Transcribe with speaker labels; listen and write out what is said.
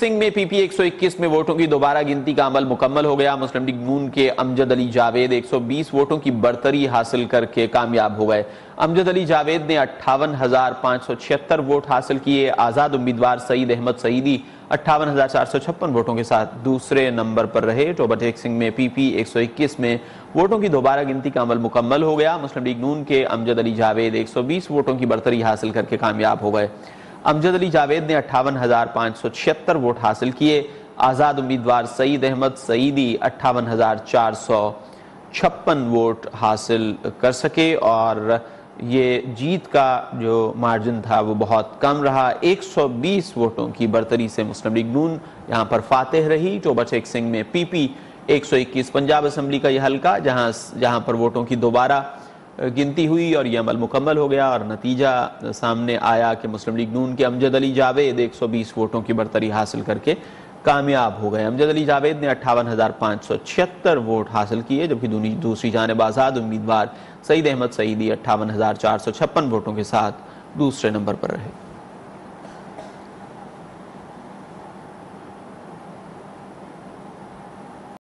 Speaker 1: सिंह में पीपी 121 में वोटों की दोबारा गिनती का अमल मुकम्मल हो गया। मुस्लिम लीग नून के अमजद अली जावेद 120 वोटों की बरतरी हासिल करके कामयाब हो गए। अमजद अली जावेद ने 58,576 वोट हासिल किए। आज़ाद उम्मीदवार सईद अहमद सईदी 58,456 वोटों के साथ दूसरे नंबर पर रहे। टोबरटेक सिंह में पीपी 121 में वोटों की दोबारा गिनती का अमल मुकम्मल हो गया। मुस्लिम लीग नून के अमजद अली जावेद 120 वोटों की बरतरी हासिल करके कामयाब हो गए। अमजद अली जावेद ने 58,576 वोट हासिल किए। आज़ाद उम्मीदवार सईद अहमद सईदी 58,456 वोट हासिल कर सके और ये जीत का जो मार्जिन था वो बहुत कम रहा। 120 वोटों की बरतरी से मुस्लिम लीग नून यहाँ पर फातेह रही। टोबरटेक सिंह में पीपी 121 पंजाब असम्बली का यह हल्का जहाँ पर वोटों की दोबारा गिनती हुई और यह अमल मुकम्मल हो गया और नतीजा सामने आया कि मुस्लिम लीग नून के अमजद अली जावेद 120 वोटों की बरतरी हासिल करके कामयाब हो गए। अमजद अली जावेद ने 58,576 वोट हासिल किए, जबकि दूसरी जानिब आज़ाद उम्मीदवार सईद अहमद सईदी 58,456 वोटों के साथ दूसरे नंबर पर रहे।